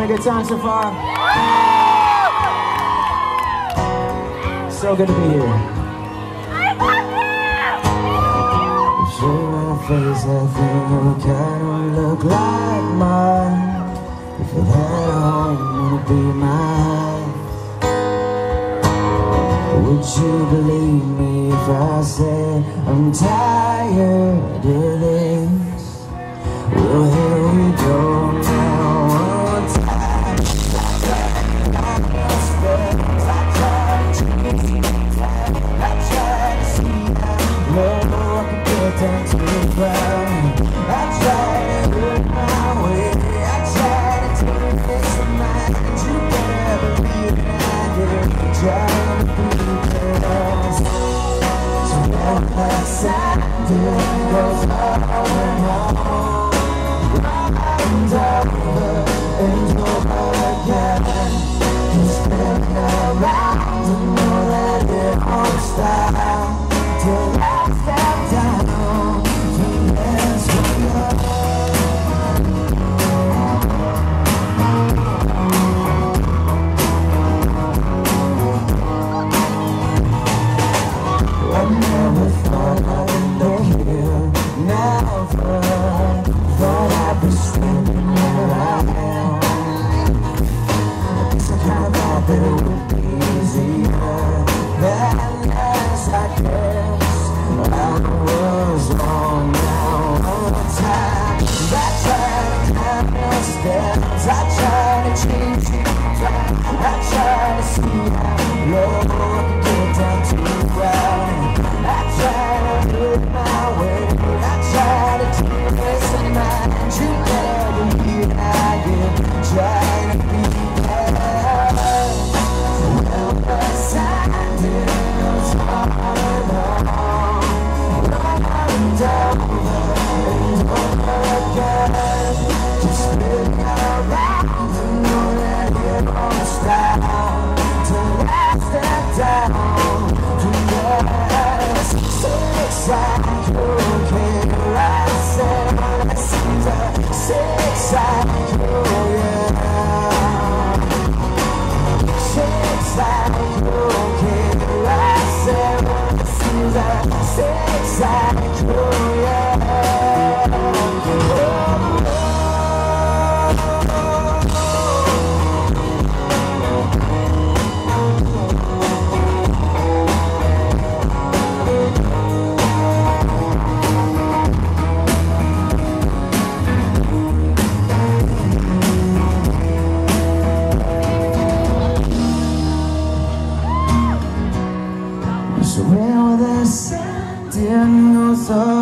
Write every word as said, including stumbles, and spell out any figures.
a good time so far? So good to be here. I love you! You show my face, I think you kinda look like mine. If you had a home, would it be mine? Would you believe me if I said I'm tired of this? Well, here we go now, one time. I try to change, I try to see how low I can get down to the ground. I try to hurt my way, I try to take this in mind. You better believe it, I did. Try to be this. So what I said goes on and on, and over and over again. Just spin around and know that it won't stop till I step down to this world. I never thought I'd end up here, never thought I'd be standing where I am. I guess I kinda thought that it would be easier, than as I guess I was wrong now all the time. I try to count my steps, I try to change things, I try to see how low I can get down to the ground. I try to do it my way, I try to do this in mind. You better believe I am trying to be better. Well, beside it goes on and on, and over and over again. Just spin around and know that it won't stop till I step down to yes. Sick cycle carousel, this is a sick cycle, yeah. Sick cycle carousel, this is a sick cycle, yeah. Oh, so where the sand goes on.